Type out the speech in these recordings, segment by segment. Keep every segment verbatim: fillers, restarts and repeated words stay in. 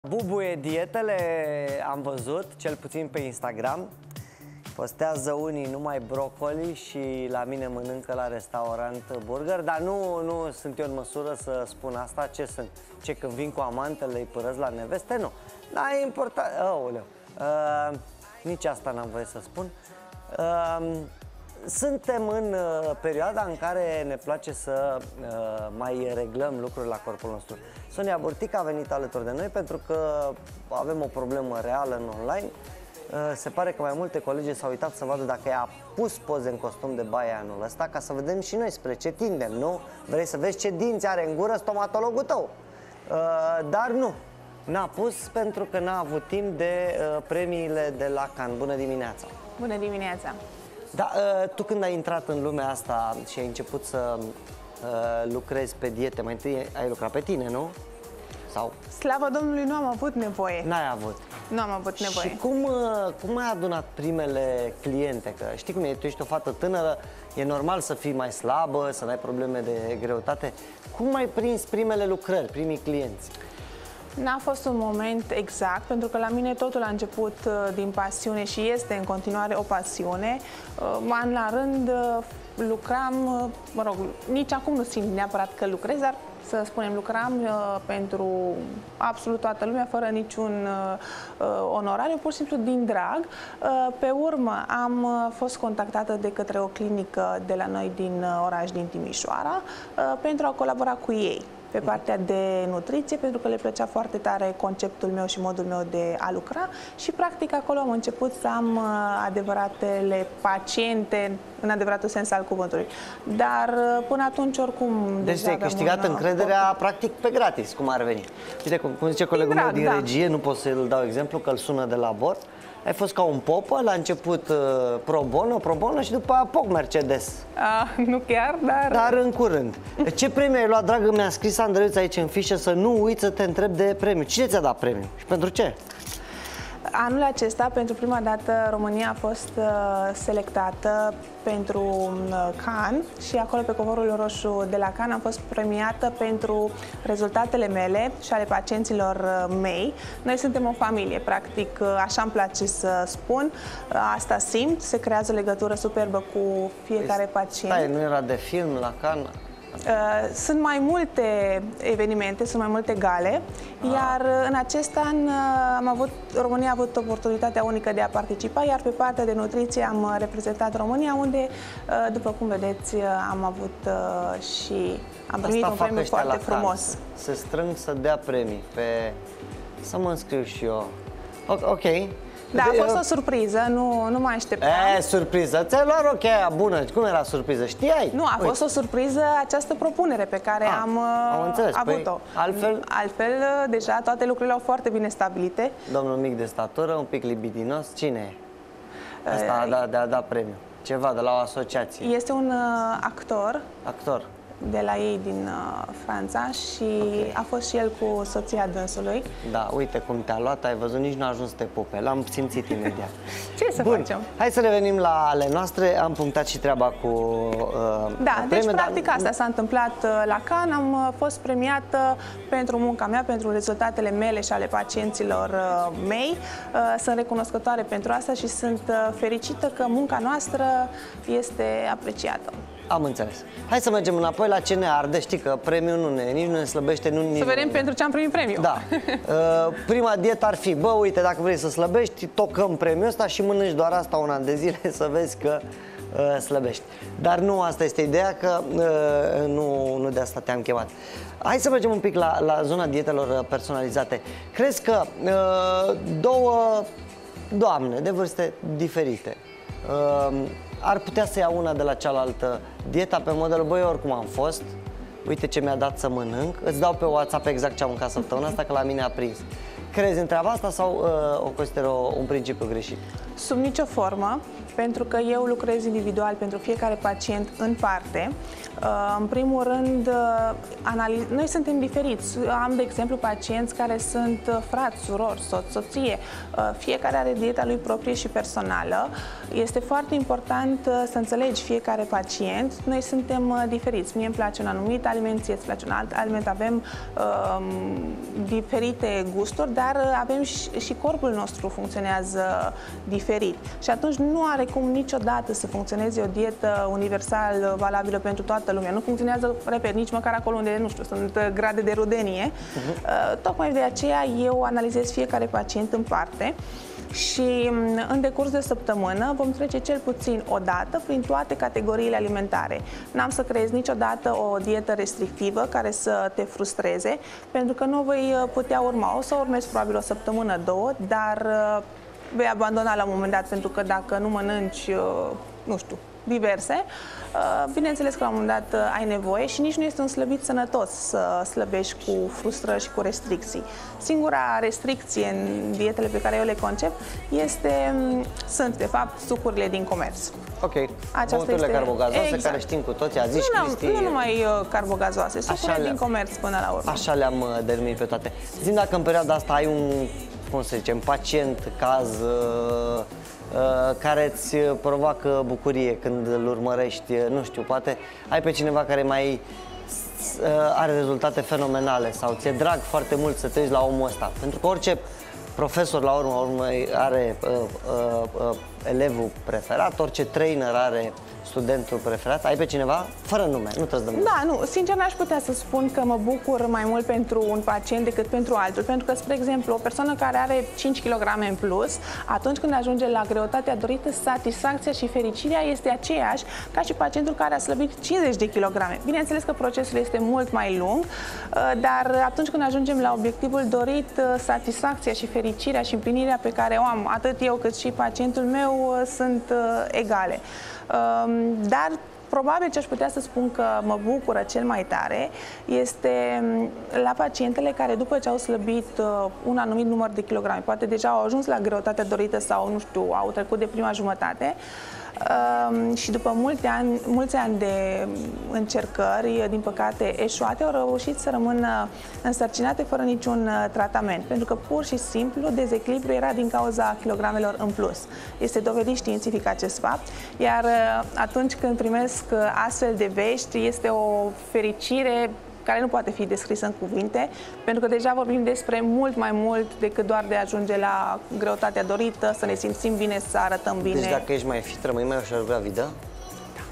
Bubuie dietele, am văzut, cel puțin pe Instagram. Postează unii numai brocoli și la mine mănâncă la restaurant burger. Dar nu, nu sunt eu în măsură să spun asta. Ce sunt? Ce, când vin cu amantele îi părăs la neveste? Nu. Dar e important. Aoleu. Uh, nici asta n-am voie să spun. Uh, Suntem în uh, perioada în care ne place să uh, mai reglăm lucruri la corpul nostru. Sonia Burtic a venit alături de noi pentru că avem o problemă reală în online. Uh, se pare că mai multe colegi s-au uitat să vadă dacă i-a pus poze în costum de baie anul ăsta, ca să vedem și noi spre ce tindem, nu? Vrei să vezi ce dinți are în gură stomatologul tău. Uh, dar nu, n-a pus pentru că n-a avut timp de uh, premiile de la Cannes. Bună dimineața! Bună dimineața! Da, tu când ai intrat în lumea asta și ai început să uh, lucrezi pe diete, mai întâi ai lucrat pe tine, nu? Sau? Slavă Domnului, nu am avut nevoie. N-ai avut. Nu am avut nevoie. Și cum, uh, cum ai adunat primele cliente? Că știi cum e, tu ești o fată tânără, e normal să fii mai slabă, să n-ai probleme de greutate. Cum ai prins primele lucrări, primii clienți? N-a fost un moment exact, pentru că la mine totul a început uh, din pasiune și este în continuare o pasiune. Uh, an la rând uh, lucram, uh, mă rog, nici acum nu simt neapărat că lucrez, dar să spunem, lucram uh, pentru absolut toată lumea, fără niciun uh, onorariu, pur și simplu din drag. Uh, pe urmă am uh, fost contactată de către o clinică de la noi din uh, oraș, din Timișoara, uh, pentru a colabora cu ei pe partea de nutriție, pentru că le plăcea foarte tare conceptul meu și modul meu de a lucra și practic acolo am început să am adevăratele paciente în adevăratul sens al cuvântului. Dar până atunci oricum deci ai câștigat un, încrederea uh, practic pe gratis, cum ar veni. Uite, cum, cum zice colegul drag, meu din da. regie, nu pot să-l dau exemplu, că îl sună de la bord. Ai fost ca un popă, la început uh, pro bono, pro bono și după aia poc Mercedes. Uh, nu chiar, dar... Dar în curând. Ce premiu ai luat, dragă? Mi-a scris Andreuț aici în fișă să nu uiți să te întreb de premiu. Cine ți-a dat premiu și pentru ce? Anul acesta, pentru prima dată, România a fost uh, selectată pentru uh, Cannes și acolo pe covorul roșu de la Cannes am fost premiată pentru rezultatele mele și ale pacienților uh, mei. Noi suntem o familie, practic, uh, așa îmi place să spun. Uh, asta simt, se creează legătură superbă cu fiecare pacient. Stai, nu era de film la Cannes? Uh, sunt mai multe evenimente, sunt mai multe gale, ah. iar în acest an uh, am avut, România a avut oportunitatea unică de a participa, iar pe partea de nutriție am reprezentat România, unde, uh, după cum vedeți, uh, am avut uh, și am primit Asta un premiu foarte frumos. Cannes. Se strâng să dea premii pe... să mă înscriu și eu. Ok. Da, a fost o surpriză, nu, nu mă așteptam. E, surpriză? Ți-ai luat rochia aia bună. Cum era surpriză? Știai? Nu, a Uite. fost o surpriză această propunere pe care a, am, am avut-o. Păi, altfel? Altfel, deja toate lucrurile au foarte bine stabilite. Domnul mic de statură, un pic libidinos, cine e? Asta a dat, de a dat premiu. Ceva de la o asociație. Este un uh, actor. Actor. De la ei din uh, Franța și okay. a fost și el cu soția dânsului. Da, uite cum te-a luat, ai văzut, nici nu a ajuns să te pupe, l-am simțit imediat. Ce să Bun, facem? Hai să revenim la ale noastre, am punctat și treaba cu uh, Da, premiu, deci practic dar... asta s-a întâmplat uh, la Cannes, am uh, fost premiată pentru munca mea, pentru rezultatele mele și ale pacienților uh, mei. Uh, sunt recunoscătoare pentru asta și sunt uh, fericită că munca noastră este apreciată. Am înțeles. Hai să mergem înapoi la ce ne arde. Știi că premiul nu ne, nici nu ne slăbește, nu, nici Să vedem nu... pentru ce am primit premiul. Da. Uh, prima dietă ar fi, bă, uite, dacă vrei să slăbești, tocăm premiul ăsta și mănânci doar asta un an de zile să vezi că uh, slăbești. Dar nu asta este ideea, că uh, nu, nu de asta te-am chemat. Hai să mergem un pic la, la zona dietelor personalizate. Crezi că uh, două doamne de vârste diferite uh, ar putea să ia una de la cealaltă dieta pe modelul, băi, oricum am fost, uite ce mi-a dat să mănânc, îți dau pe WhatsApp exact ce am mâncat săptămâna asta, că la mine a prins. Crezi în treaba asta sau uh, o consideră un principiu greșit? Sub nicio formă, pentru că eu lucrez individual pentru fiecare pacient în parte. În primul rând, noi suntem diferiți. Am, de exemplu, pacienți care sunt frați, surori, soț, soție. Fiecare are dieta lui proprie și personală. Este foarte important să înțelegi fiecare pacient. Noi suntem diferiți. Mie îmi place un anumit aliment, ție îți place un alt aliment. Avem um, diferite gusturi, dar avem și, și corpul nostru funcționează diferit. Și atunci nu are cum niciodată să funcționeze o dietă universal valabilă pentru toată lumea. Nu funcționează, repet, nici măcar acolo unde, nu știu, sunt grade de rudenie. Uh-huh. Tocmai de aceea eu analizez fiecare pacient în parte și în decurs de săptămână vom trece cel puțin o dată prin toate categoriile alimentare. N-am să creez niciodată o dietă restrictivă care să te frustreze, pentru că nu voi putea urma. O să urmez probabil o săptămână, două, dar vei abandona la un moment dat, pentru că dacă nu mănânci, nu știu, diverse, bineînțeles că la un moment dat ai nevoie și nici nu este un slăbit sănătos să slăbești cu frustrări și cu restricții. Singura restricție în dietele pe care eu le concep este, sunt de fapt sucurile din comerț. Ok, băuturile este... carbogazoase, exact, care știm cu toții, a zis nu, Cristi... Nu numai carbogazoase, sucurile din comerț până la urmă. Așa le-am denumit pe toate. Zi-mi dacă în perioada asta ai un, cum să zicem, pacient, caz... Uh, care îți provoacă bucurie când îl urmărești, nu știu, poate ai pe cineva care mai are rezultate fenomenale sau ți-e drag foarte mult să te uiți la omul ăsta, pentru că orice profesor la urmă, urmă are uh, uh, uh, elevul preferat, orice trainer are studentul preferat. Ai pe cineva? Fără nume, nu trebuie să dăm nume. Da, nu, sincer n-aș putea să spun că mă bucur mai mult pentru un pacient decât pentru altul, pentru că, spre exemplu, o persoană care are cinci kilograme în plus, atunci când ajunge la greutatea dorită, satisfacția și fericirea este aceeași ca și pacientul care a slăbit cincizeci de kilograme. Bineînțeles că procesul este mult mai lung, dar atunci când ajungem la obiectivul dorit, satisfacția și fericirea și împlinirea pe care o am, atât eu cât și pacientul meu, sunt egale. Dar probabil ce aș putea să spun că mă bucură cel mai tare este la pacientele care, după ce au slăbit un anumit număr de kilograme, poate deja au ajuns la greutatea dorită sau, nu știu, au trecut de prima jumătate, și după multe ani, mulți ani de încercări, din păcate eșuate, au reușit să rămână însărcinate fără niciun tratament, pentru că pur și simplu dezechilibru era din cauza kilogramelor în plus. Este dovedit științific acest fapt, iar atunci când primesc astfel de vești, este o fericire care nu poate fi descrisă în cuvinte, pentru că deja vorbim despre mult mai mult decât doar de a ajunge la greutatea dorită, să ne simțim bine, să arătăm bine. Deci dacă ești mai fit, rămâi mai ușor gravidă? Da.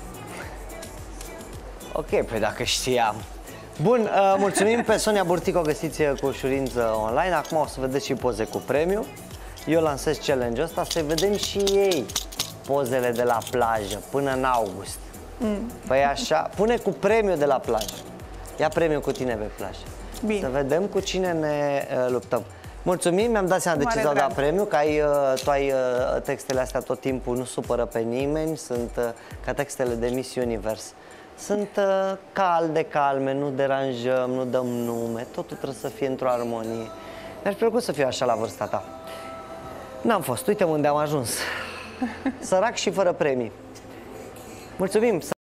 Ok, păi dacă știam. Bun, uh, mulțumim pe Sonia Burtico, găsiți cu ușurință online. Acum o să vedeți și poze cu premiu. Eu lansez challenge-ul ăsta, să vedem și ei pozele de la plajă până în august. Mm. Păi așa, pune cu premiu de la plajă. Ia premiul cu tine pe plajă. Bine. Să vedem cu cine ne uh, luptăm. Mulțumim, mi-am dat seama de ce ți-au dat premiu, că ai, uh, tu ai uh, textele astea tot timpul, nu supără pe nimeni, sunt uh, ca textele de Miss Universe. Sunt uh, calde, calme, nu deranjăm, nu dăm nume, totul trebuie să fie într-o armonie. Mi-aș plăcut să fiu așa la vârsta ta. N-am fost, uite unde am ajuns. Sărac și fără premii. Mulțumim!